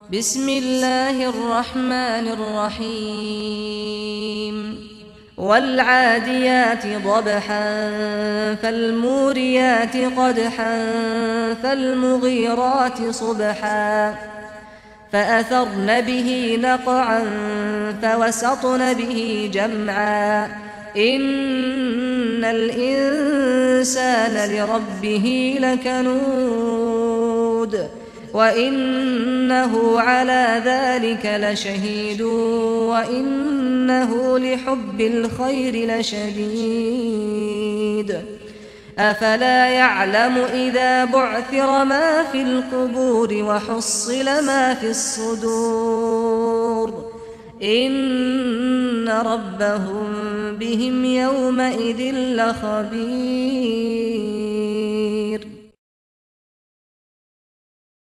بسم الله الرحمن الرحيم والعاديات ضبحا فالموريات قدحا فالمغيرات صبحا فأثرن به نقعا فوسطن به جمعا إن الإنسان لربه لكنود وإنه على ذلك لشهيد وإنه لحب الخير لشديد أفلا يعلم إذا بعثر ما في القبور وحصل ما في الصدور إن ربهم بهم يومئذ لخبير.